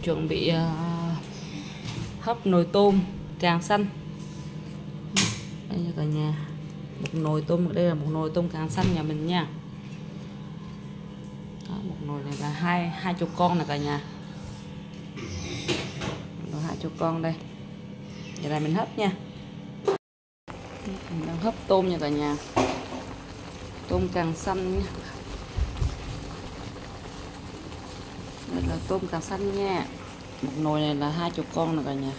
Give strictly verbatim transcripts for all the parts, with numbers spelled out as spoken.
chuẩn bị uh, hấp nồi tôm càng xanh. Đây nha cả nhà, một nồi tôm, đây là một nồi tôm càng xanh nhà mình nha. Đó, một nồi này là hai hai chục con nè cả nhà, rồi hai chục con đây. Giờ này mình hấp nha, mình đang hấp tôm nha cả nhà, tôm càng xanh nha. Đây là tôm càng xanh nha, một nồi này là hai chục con nè cả nhà.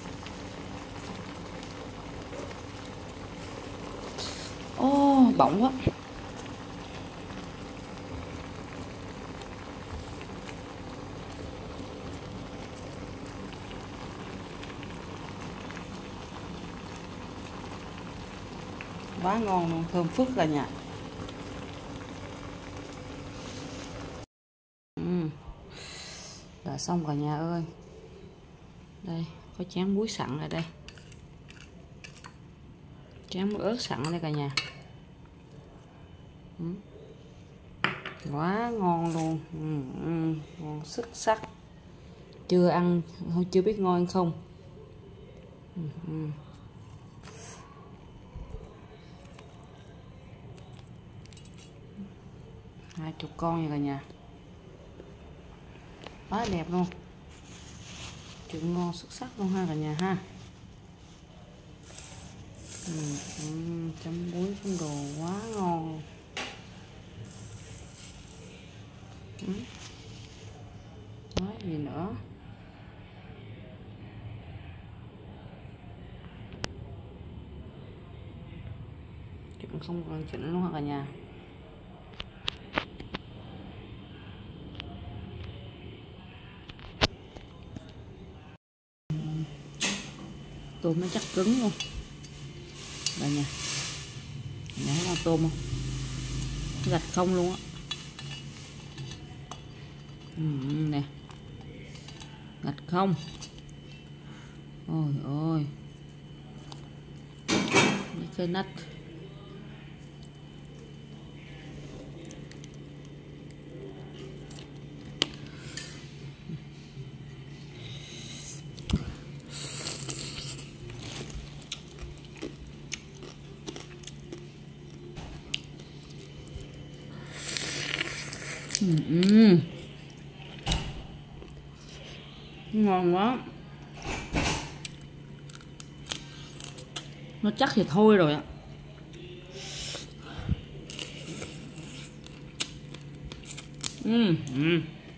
Ô oh, bỏng quá. Quá ngon luôn, thơm phức cả nhà. Ừ. Đã xong cả nhà ơi. Đây có chén muối sẵn ở đây, chén muối ớt sẵn ở đây cả nhà. Ừ. Quá ngon luôn. Ừ, ừ, ngon xuất sắc. Chưa ăn, không chưa biết ngon không. Ừ, ừ. Hai chục con nha cả nhà, quá đẹp luôn, chuyện ngon xuất sắc luôn ha cả nhà ha. Ừ, ừ, chấm muối chấm đồ quá ngon. Ừ. Nói gì nữa. Chuyện không còn chuyện luôn ha cả nhà. Tôm nó chắc cứng luôn đây nha, nhìn thấy con tôm không, gạch không luôn á. Ừ, nè, gạch không. Ôi ôi, cái nách. Ừ. Ngon quá, nó chắc thì thôi rồi ạ. Ừ. Ừ.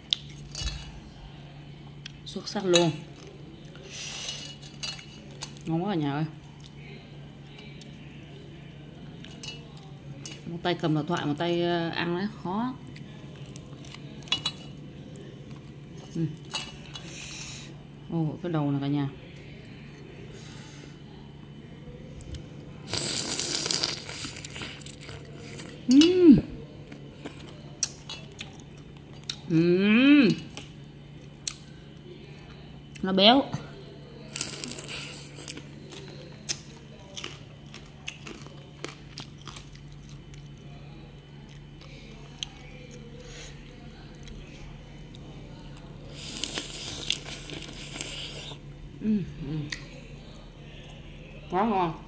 Xuất sắc luôn, ngon quá cả nhà ơi. Một tay cầm điện thoại, một tay ăn đấy khó. Ừ. Ồ, cái đầu này cả nhà. Uhm. Uhm. Nó béo. Uhm. Quá ngon.